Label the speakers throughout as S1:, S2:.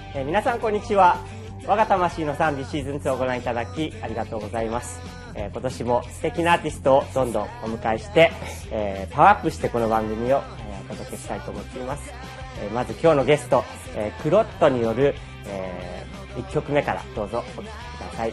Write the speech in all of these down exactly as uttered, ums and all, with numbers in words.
S1: えー、皆さんこんにちは。我が魂の賛美シーズンツーをご覧いただきありがとうございます。えー、今年も素敵なアーティストをどんどんお迎えして、えー、パワーアップしてこの番組を、えー、お届けしたいと思っています。えー、まず今日のゲスト、えー、クロットによる、えー、いっきょくめからどうぞお聴きください。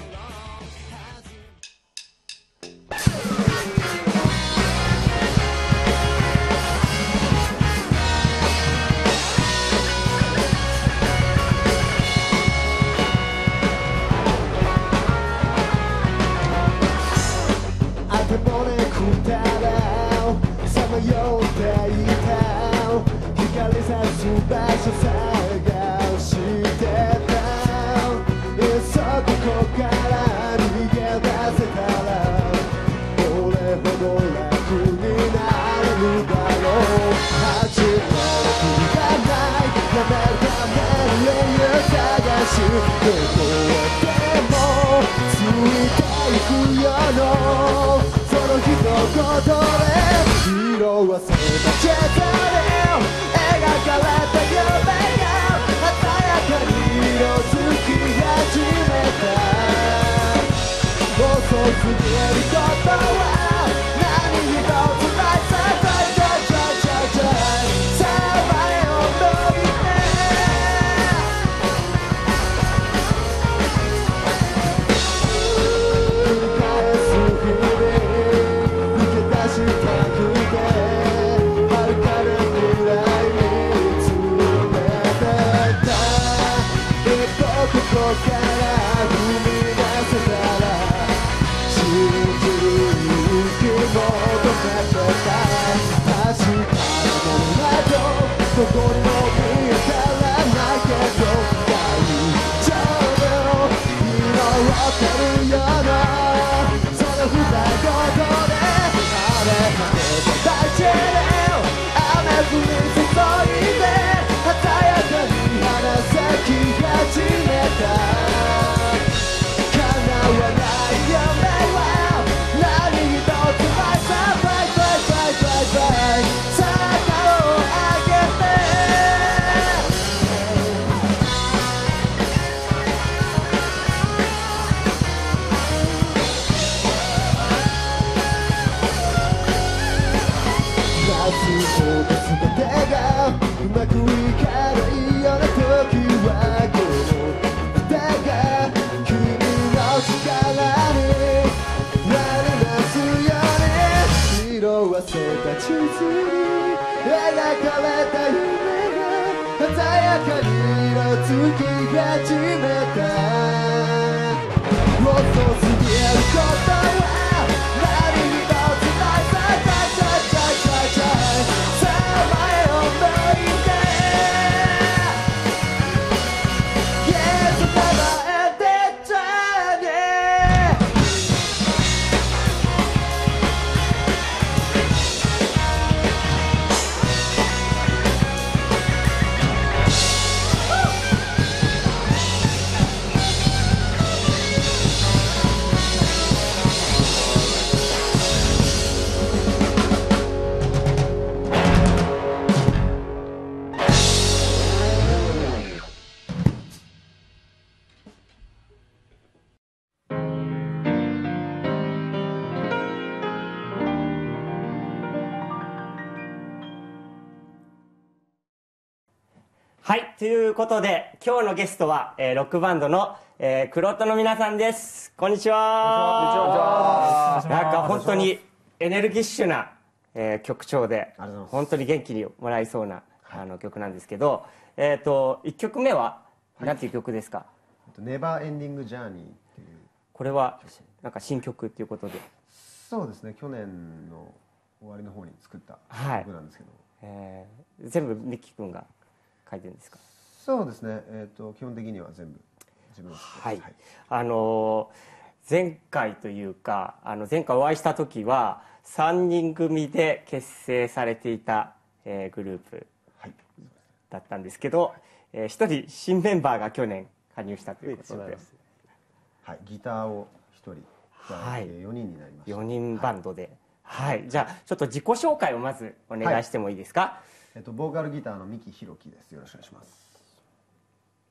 S1: はい、ということで今日のゲストは、えー、ロックバンドの、えー、クロットの皆さんです。こんにちは。こんにちは。なんか本当にエネルギッシュな、えー、曲調で本当に元気にもらえそうなあの曲なんですけど、えっといっきょくめは何ていう曲ですか？
S2: ネバーエンディングジャーニーっていう。
S1: これはなんか新曲っていうことで。
S2: そうですね、去年の終わりの方に作った曲なんですけど、
S1: はい、えー、全部ミッキー君が書いてるんですか？
S2: そうですね、えー、と基本的には全部自分です。
S1: はい、はい、あのー、前回というかあの前回お会いした時はさんにん組で結成されていた、えー、グループだったんですけど、はい、えー、ひとり新メンバーが去年加入したということで、
S2: はい、ギターをひとり加えてよにんになりました。
S1: よにんバンドで、はい、はい、じゃあちょっと自己紹介をまずお願いしてもいいですか？はい、
S2: えっと、ボーカルギターの三木ひろきです。よろしくお願いします。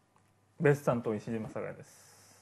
S3: ベース担当石島さがやです。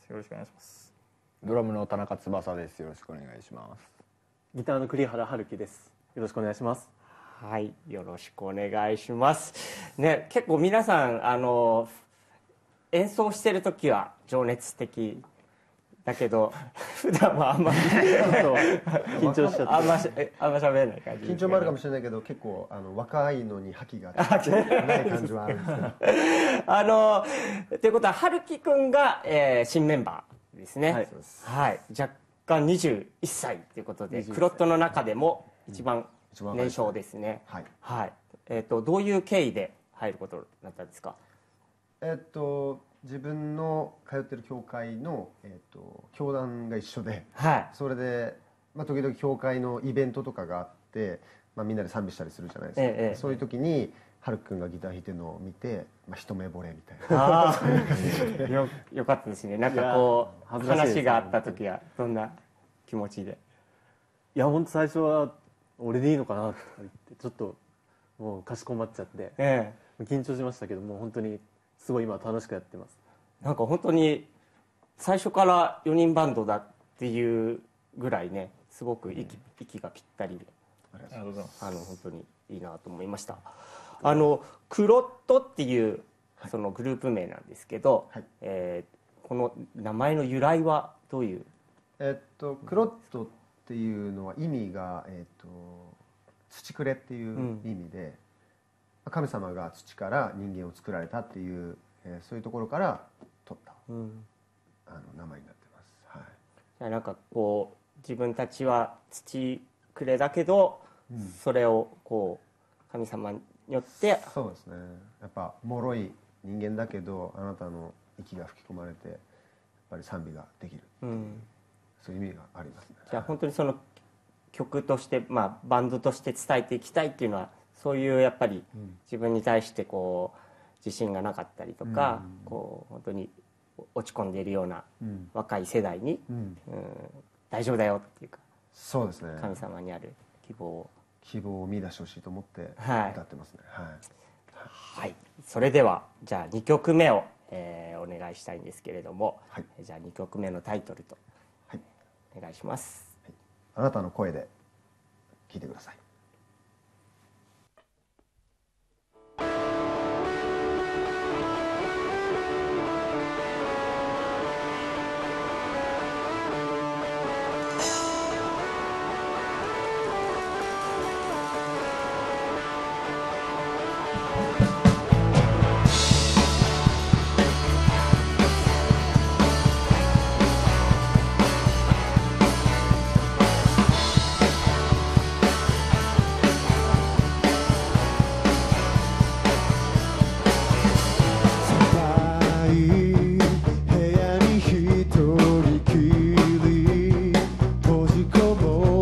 S3: よろしくお願いします。
S4: ドラムの田中翼です。よろしくお願いします。
S5: ギターの栗原春樹です。よろしくお願いします。
S1: はい、よろしくお願いします。ね、結構皆さんあの演奏してる時は情熱的だけど普段はあんまり
S5: 緊張しちゃって
S1: あんましあんま喋れない感じ。
S2: 緊張もあるかもしれないけど、結構あの若いのに覇気がない感じはあるんですけど。
S1: あのということは春樹くんが、えー、新メンバーですね。はい、はい、若干にじゅういっさいということで、クロットの中でも一番年少ですね。はい、はい、えっ、ー、とどういう経緯で入ることになったんですか？
S2: えっと自分の通ってる教会の、えー、と教団が一緒で、はい、それで、まあ、時々教会のイベントとかがあって、まあ、みんなで賛美したりするじゃないですか、ええ、そういう時にはるくんがギター弾いてるのを見て、まあ、一目惚れみたいな。あ
S1: よ, よかったですね。なんかこう話があった時はどんな気持ちで？
S5: いや本当最初は俺でいいのかなとか言ってちょっともうかしこまっちゃって、ええ、緊張しましたけども本当にすごい今楽しくやってます。
S1: なんか本当に最初からよにんバンドだっていうぐらいね、すごく息、息がぴったりで、ありがとうございます。あの本当にいいなと思いました。あのクロットっていうそのグループ名なんですけど、はい、えー、この名前の由来はどういう？
S2: えっとクロットっていうのは意味が、えっと土くれっていう意味で、うん、神様が土から人間を作られたっていう、えー、そういうところから取った、うん、あの名前になってます。はい、
S1: じゃあなんかこう自分たちは土くれだけど、うん、それをこう神様によって、
S2: そうですね、やっぱ脆い人間だけどあなたの息が吹き込まれてやっぱり賛美ができるっていう、うん、そういう意味がありますね。
S1: じゃあ本当にその曲として、まあ、バンドとして伝えていきたいっていうのはそういうやっぱり自分に対してこう自信がなかったりとか、うん、こう本当に落ち込んでいるような若い世代に、うんうん、大丈夫だよっていうか、
S2: そうですね、
S1: 神様にある希望を
S2: 希望を見出してほしいと思って歌ってますね。はい、
S1: はいはい、それではじゃあにきょくめを、えー、お願いしたいんですけれども、はい、じゃあにきょくめのタイトルと、はい、お願いします。
S2: はい、あなたの声で聞いてください。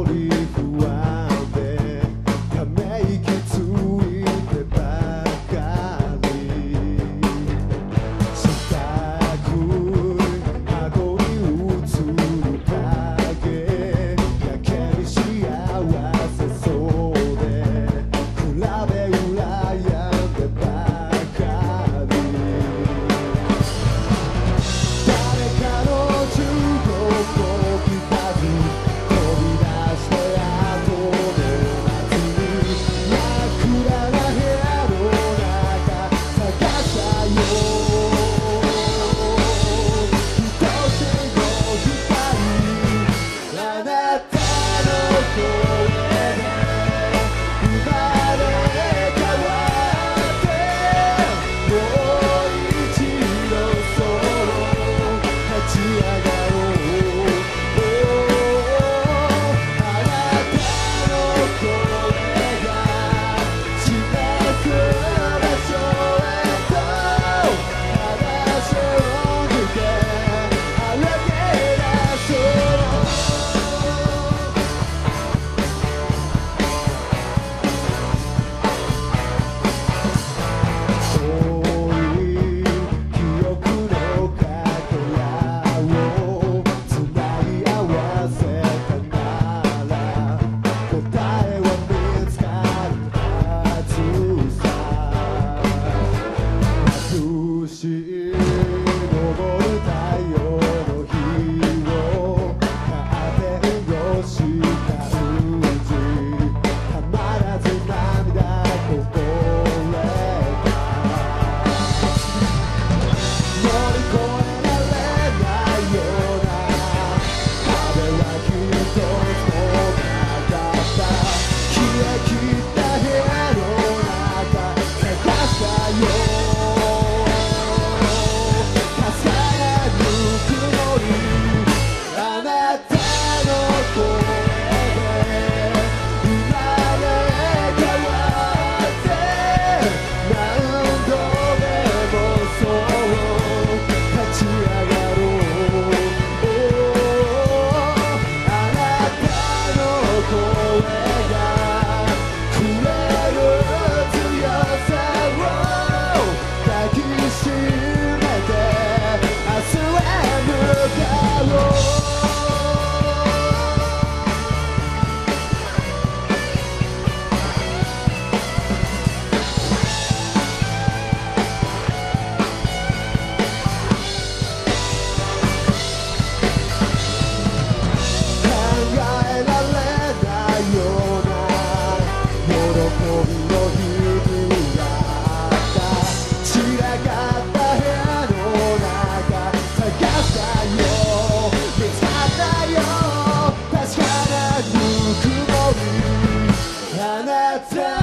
S6: ため息ついてばっか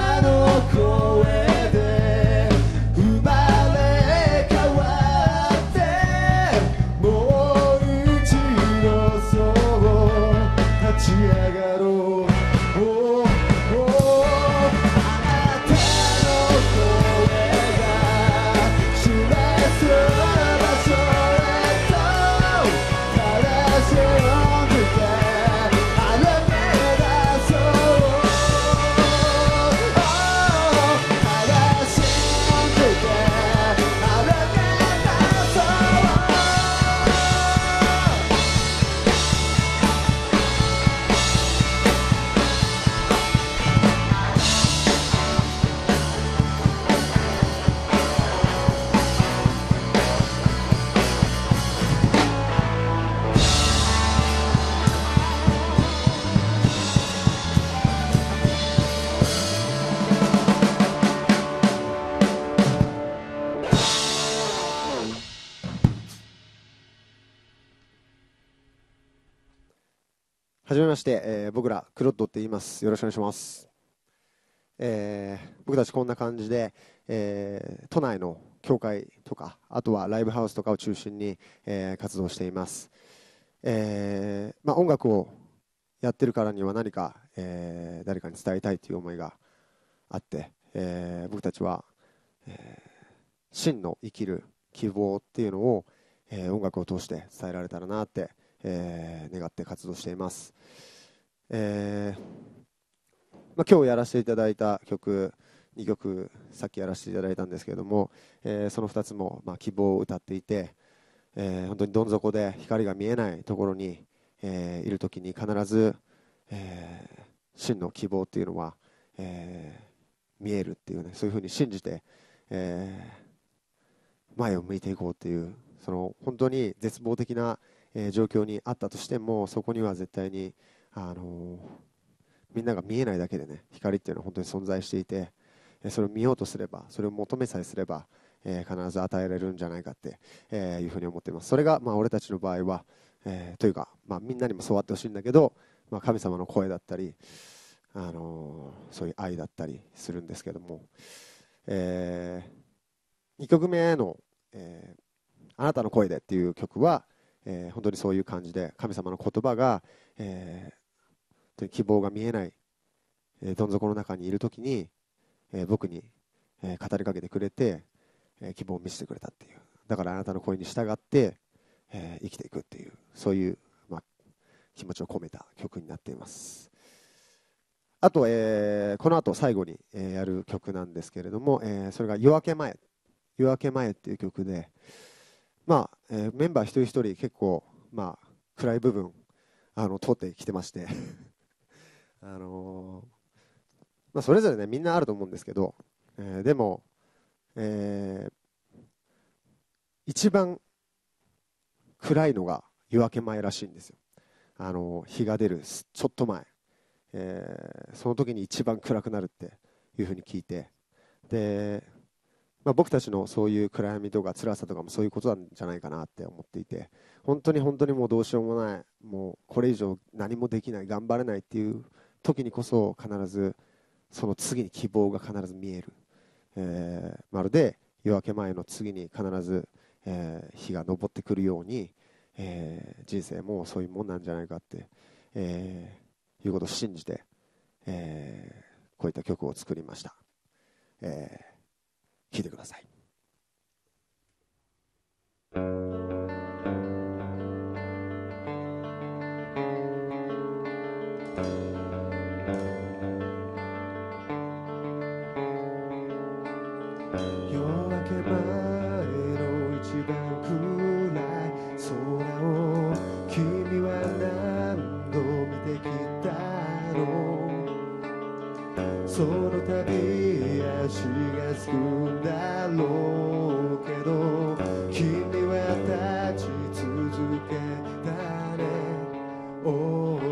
S6: の声で生まれ変わってもう一度そう立ち上がろう。おー
S2: はじめまして、えー、僕らクロッドって言います。よろしくお願いします。えー、僕たちこんな感じで、えー、都内の教会とか、あとはライブハウスとかを中心に、えー、活動しています。えーまあ、音楽をやってるからには何か、えー、誰かに伝えたいという思いがあって、えー、僕たちは、えー、真の生きる希望っていうのを、えー、音楽を通して伝えられたらなってえー、願って活動しています。えーまあ、今日やらせていただいた曲にきょくさっきやらせていただいたんですけれども、えー、そのふたつも、まあ、希望を歌っていて、えー、本当にどん底で光が見えないところに、えー、いるときに必ず、えー、真の希望っていうのは、えー、見えるっていうね、そういうふうに信じて、えー、前を向いていこうっていう、その本当に絶望的なえー、状況にあったとしても、そこには絶対に、あのー、みんなが見えないだけでね、光っていうのは本当に存在していて、えー、それを見ようとすれば、それを求めさえすれば、えー、必ず与えられるんじゃないかって、えー、いうふうに思っています。それが、まあ、俺たちの場合は、えー、というか、まあ、みんなにもそうあってほしいんだけど、まあ、神様の声だったり、あのー、そういう愛だったりするんですけども、えー、にきょくめの、えー、あなたの声でっていう曲は、えー、本当にそういう感じで神様の言葉が、えー、希望が見えない、えー、どん底の中にいるときに、えー、僕に、えー、語りかけてくれて、えー、希望を見せてくれたっていう。だからあなたの声に従って、えー、生きていくっていう、そういう、まあ、気持ちを込めた曲になっています。あと、えー、この後最後に、えー、やる曲なんですけれども、えー、それが夜明け前夜明け前っていう曲で、まあえー、メンバー一人一人結構、まあ、暗い部分あの通ってきてまして、あのーまあ、それぞれ、ね、みんなあると思うんですけど、えー、でも、えー、一番暗いのが夜明け前らしいんですよ。あのー、日が出るちょっと前、えー、その時に一番暗くなるっていうふうに聞いて、でまあ、僕たちのそういう暗闇とか辛さとかもそういうことなんじゃないかなって思っていて、本当に本当にもうどうしようもない、もうこれ以上何もできない、頑張れないっていう時にこそ必ずその次に希望が必ず見える、えー、まるで夜明け前の次に必ず、えー、日が昇ってくるように、えー、人生もそういうもんなんじゃないかって、えー、いうことを信じて、えー、こういった曲を作りました。えー聴いてください。
S6: 夜明け前の一番暗い空を君は何度見てきたの。その度足がつくんだろうけど、君は立ち続けたね。oh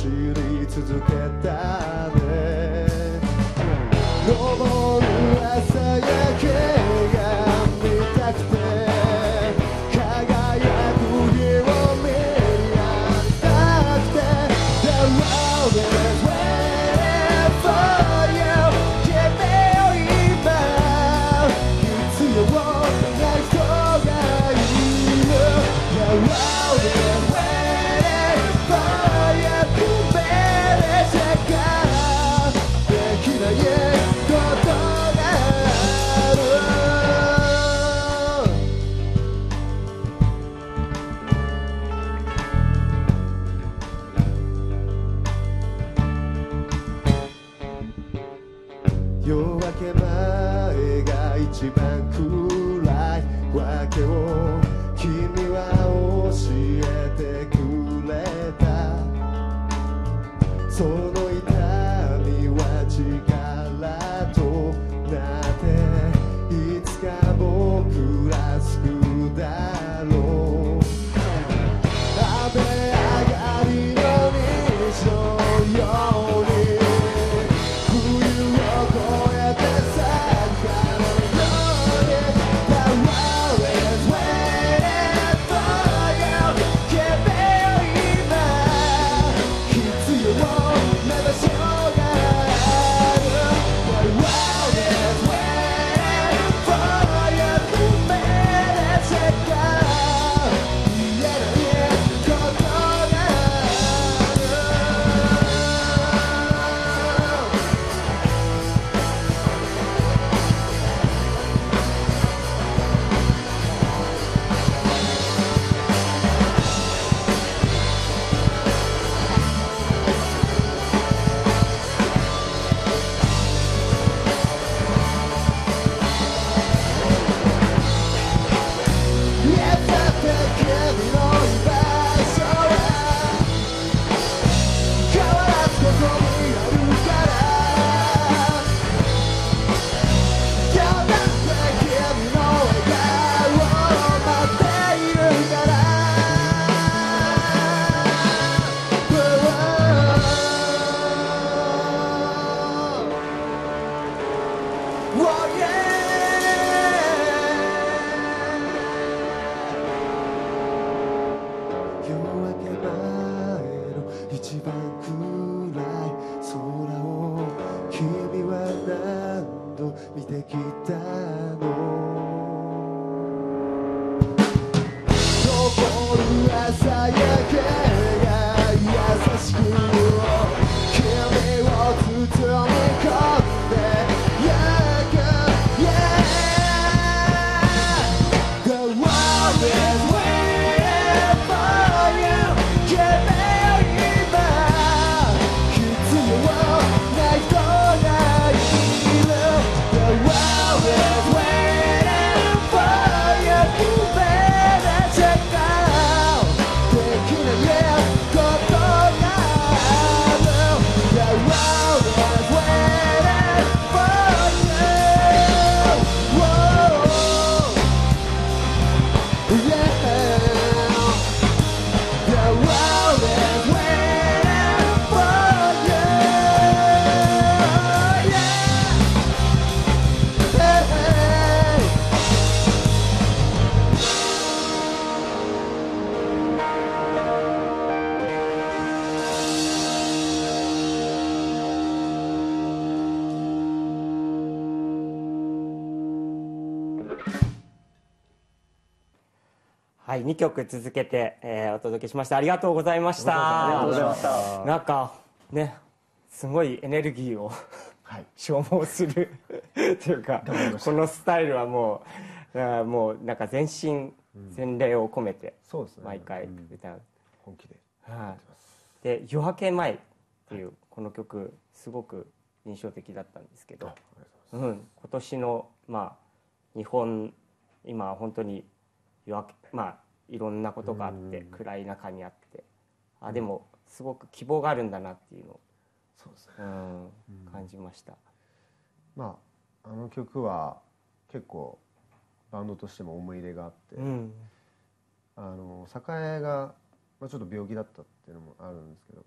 S6: 走り続けたね昇る朝焼けが見たくて輝く日を見上げたくて The world is waiting for you 君を今必要な人がいる The world is waiting for you 君でしかできないことがある夜明け前が一番暗いわけを君は教えてくれたその痛みは力となっていつか僕ら救うだろう雨上がりの虹のように冬を越えて桜のように The world is waiting for you 君を今必要な場所がある The world is waiting for you 君でしか言えないことがあるいつだって君の居場所は変わらずここにあるから今日だって君の笑顔を待っているからOh yeah 夜明け前の一番暗い空を君は何度見てきたの昇る朝焼けが優しく君を包み込んでゆく Yeah The world is waiting for you 君を今必要な人がいる The world is waiting for you 君でしかできないことがある The world is waiting for you Whoa Yeah The world is waiting for you Yeah Hey, hey.
S1: はい、にきょく続けて、えーお届けしました。ありがとうございました。
S4: ありがとうございました
S1: なんかね、すごいエネルギーを
S2: はい
S1: 消耗するというか、このスタイルはもう、だからもうなんか全身全霊を込めて
S2: そうですね
S1: 毎回歌う。
S2: 本気で
S1: はい。で、夜明け前っていうこの曲すごく印象的だったんですけど、うん、今年のまあ日本今本当に夜明けまあいろんなことがあって暗い中にあって、あでもすごく希望があるんだなっていうのを
S2: そうですね
S1: うん感じました。
S2: まああの曲は結構バンドとしても思い入れがあって、
S1: うん
S2: あの栄が、まあ、ちょっと病気だったっていうのもあるんですけど、まあ、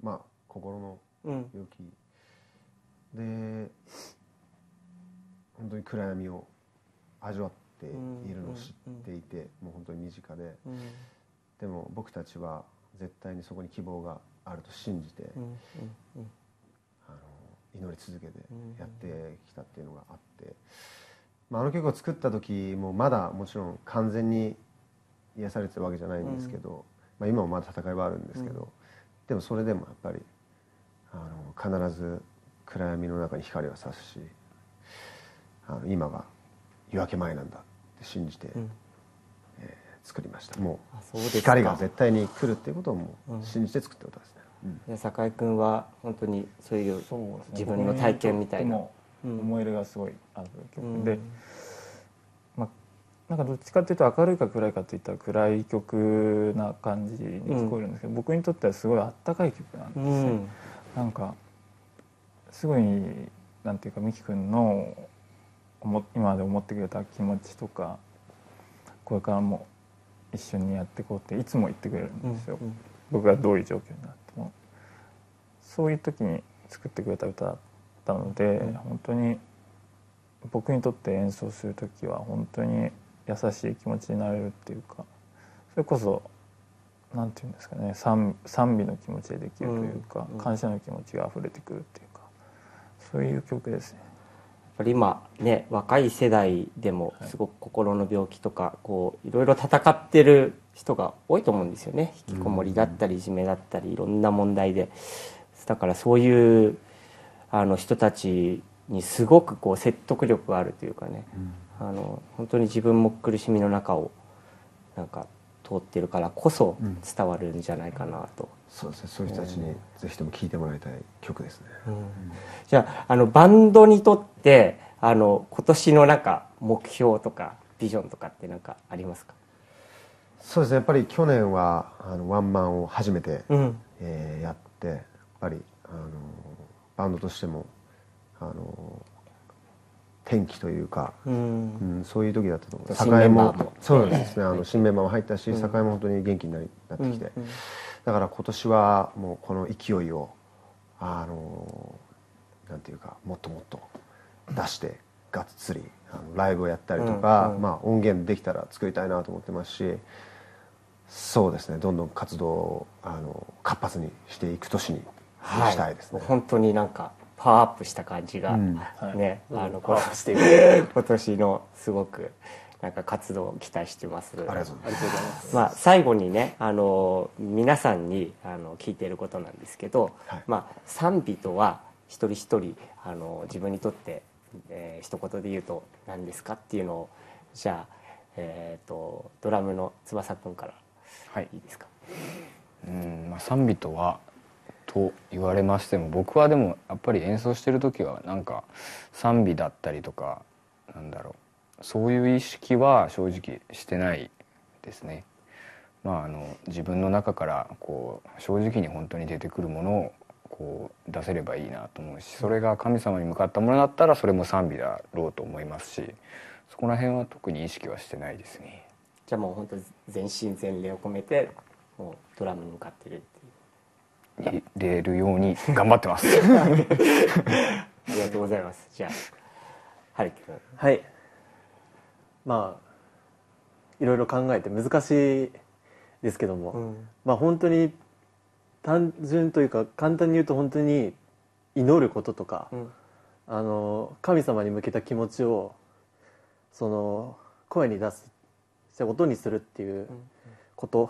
S2: 心の病気、うん、で本当に暗闇を味わっているのを知っていて、うんうんうん、もう本当に身近で、うん、でも僕たちは絶対にそこに希望があると信じて、うんうんうん、あの祈り続けてやってきたっていうのがあって、まあ、あの曲を作った時もまだもちろん完全に癒されてるわけじゃないんですけど、うんまあ、今もまだ戦いはあるんですけど、うん、でもそれでもやっぱりあの必ず暗闇の中に光は差すし、あの今が夜明け前なんだって信じて、うんえー、作りました。もう光が絶対に来るっていうことをもう信じて作った歌ですね。
S1: うん、酒井君は本当にそういう自分の体験みたいな
S3: 思い入れがすごいある曲で、うんまあ、なんかどっちかっていうと明るいか暗いかっていったら暗い曲な感じに聞こえるんですけど、うん、僕にとってはすごいあったかい曲なんですよ、うん、なんかすごいなんていうか美樹君の今まで思ってくれた気持ちとかこれからも一緒にやっていこうっていつも言ってくれるんですよ、うんうん、僕がどういう状況になってもそういう時に作ってくれた歌だったので、うん、本当に僕にとって演奏する時は本当に優しい気持ちになれるっていうか、それこそなんていうんですかね、賛, 賛美の気持ちでできるというか、うん、感謝の気持ちが溢れてくるっていうか、そういう曲ですね。
S1: やっぱり今ね、若い世代でもすごく心の病気とかこういろいろ戦ってる人が多いと思うんですよね。引きこもりだったりいじめだったりいろんな問題で、だからそういうあの人たちにすごくこう説得力があるというかね、うん、あの本当に自分も苦しみの中をなんか通ってるからこそ伝わるんじゃないかなと、うん、
S2: そうですね、そういう人たちにぜひとも聴いてもらいたい曲ですね、うんうん、
S1: じゃあ、あのバンドにとってあの今年のなんか目標とかビジョンとかって何かありますか？
S2: そうですね、やっぱり去年はあのワンマンを初めて、うんえー、やってやっぱりあのバンドとしてもあの転機というか、うんうん、そういう時だったと思う。栄もそうですね、あの新メンバーも入ったし、栄も本当に元気になりなってきて、うんうん、だから今年はもうこの勢いをあのなんていうかもっともっと出してがっつりあのライブをやったりとか、うんうん、まあ音源できたら作りたいなと思ってますし、そうですね、どんどん活動をあの活発にしていく年にしたいですね。
S1: はい、本当になんかパワーアップした感じが、うん、ね、あのパワーアップしていく今年のすごくなんか活動を期待してます。ありがとうございます。まあ最後にね、あの皆さんにあの聞いていることなんですけど、はい、まあ賛美とは一人一人あの自分にとって、えー、一言で言うと何ですかっていうのを、じゃあ、えー、とドラムの翼くんから、はい、いいですか？
S4: うん、まあ、賛美とはと言われましても、僕はでもやっぱり演奏してる時はなんか賛美だったりとかなんだろう、そういう意識は正直してないですね。まああの自分の中からこう正直に本当に出てくるものをこう出せればいいなと思うし、それが神様に向かったものだったらそれも賛美だろうと思いますし、そこら辺は特に意識はしてないですね。
S1: じゃあもう本当全身全霊を込めてもうドラムに向かってるっていう
S4: 入れるように頑張ってます
S1: ありがとうございます。じゃあ春樹君。
S5: はい、まあいろいろ考えて難しいですけども、うん、まあ本当に単純というか簡単に言うと本当に祈ることとか、うん、あの神様に向けた気持ちをその声に出す、音にするっていうこと、うん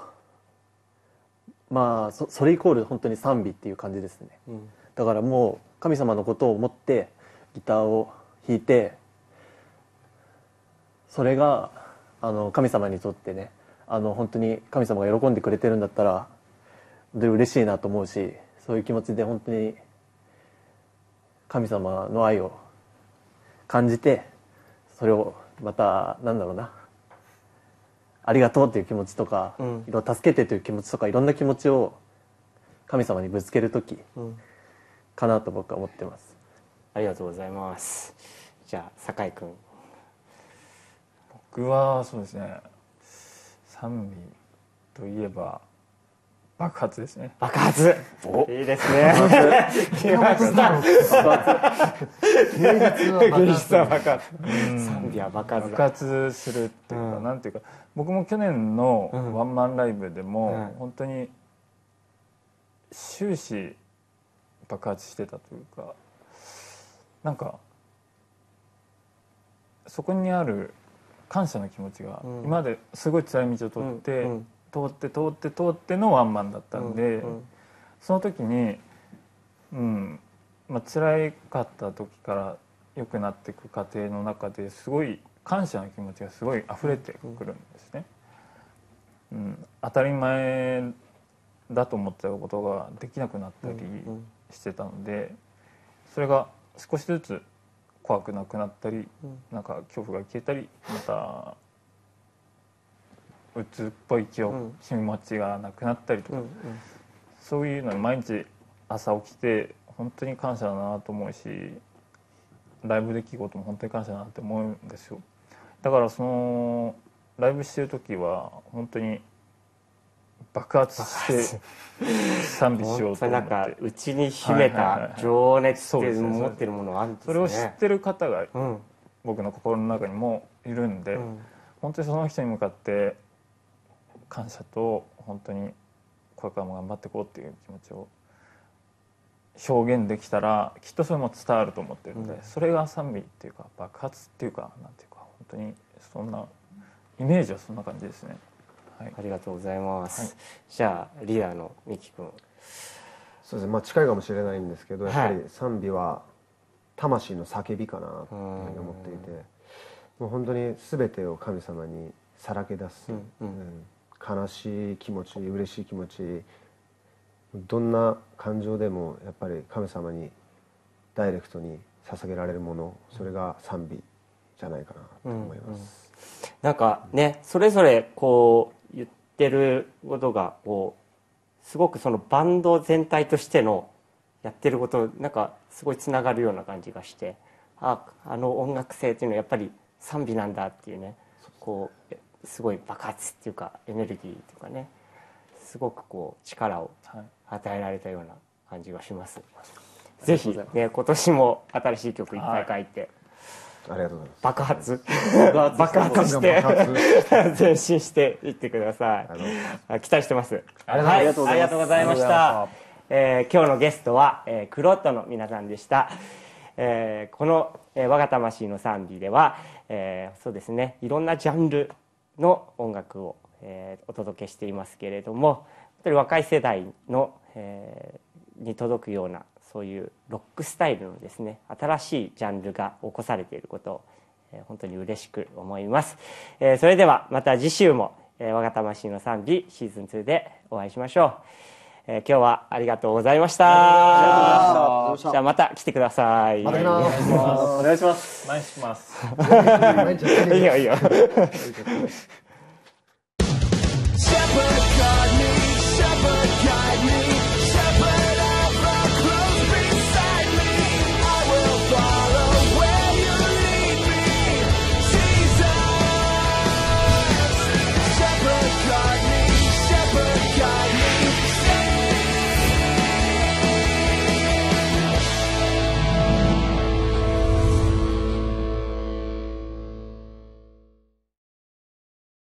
S5: まあ そ, それイコール本当に賛美っていう感じですね、うん、だからもう神様のことを思ってギターを弾いて、それがあの神様にとってね、あの本当に神様が喜んでくれてるんだったらで嬉しいなと思うし、そういう気持ちで本当に神様の愛を感じて、それをまたなんだろうな、ありがとうという気持ちとか、うん、いろいろ助けてという気持ちとかいろんな気持ちを神様にぶつける時かなと僕は思ってます、
S1: うん、ありがとうございます。じゃあ酒井君。
S3: 僕はそうですね、賛美といえば爆発ですね。
S1: 爆発。いいですね。来ました。芸術は爆発。賛美は爆発。
S3: 爆発するっていうか、なんていうか、僕も去年のワンマンライブでも本当に終始爆発してたというか、なんかそこにある感謝の気持ちが今まですごい辛い道を通って、通って通って通ってのワンマンだったんで、うんうん、その時に、うんまあ辛かった時から良くなっていく過程の中ですごい感謝の気持ちがすごい溢れてくるんですね、うん、当たり前だと思ってたことができなくなったりしてたので、それが少しずつ怖くなくなったり、なんか恐怖が消えたり、また鬱っぽい気持ちがなくなったりとか、うんうん、そういうのに毎日朝起きて本当に感謝だなと思うし、ライブできることも本当に感謝だなって思うんですよ。だからそのライブしてる時は本当に爆発して賛美しようと思って、
S1: なんか内に秘めた情熱って持ってるものがあるんですね。
S3: それを知ってる方が僕の心の中にもいるんで、うん、本当にその人に向かって感謝と本当にこれからも頑張っていこうっていう気持ちを表現できたらきっとそれも伝わると思ってるので、うん、それが賛美っていうか爆発っていうかなんていうか本当にそんなイメージはそんな感じですね、はい、
S1: ありがとうございます、はい、じゃあリーダーのミキ君。
S2: そうですね、まあ近いかもしれないんですけど、やっぱり賛美は魂の叫びかなと思っていて、もう本当に全てを神様にさらけ出す、うんうん悲しい気持ち、嬉しい気持ち、どんな感情でもやっぱり神様にダイレクトに捧げられるもの、それが賛美じゃないかなと思います、
S1: うんうん、なんかねそれぞれこう言ってることがこうすごくそのバンド全体としてのやってることなんかすごいつながるような感じがして、ああの音楽性っていうのはやっぱり賛美なんだっていうね、こうすごい爆発っていうかエネルギーというかね、すごくこう力を与えられたような感じがします、はい、ぜひね今年も新しい曲いっぱい書いて、
S2: はい、ありがとうございます。
S1: 爆発爆発して前進していってください。期待してます。
S5: ありがとうございました。
S1: えー、今日のゲストは、えー、クロットの皆さんでした。えー、この、えー、我が魂の賛美では、えー、そうですねいろんなジャンルの音楽を、えー、お届けしていますけれども、本当に若い世代の、えー、に届くようなそういうロックスタイルのですね新しいジャンルが起こされていることを、えー、本当に嬉しく思います、えー、それではまた次週も、えー、我が魂の賛美シーズンツーでお会いしましょう。えー、今日はありがとうございました。じゃあまた来てください。
S2: また来ます。
S5: お願いします。
S3: 毎日します。
S1: いいよいいよ。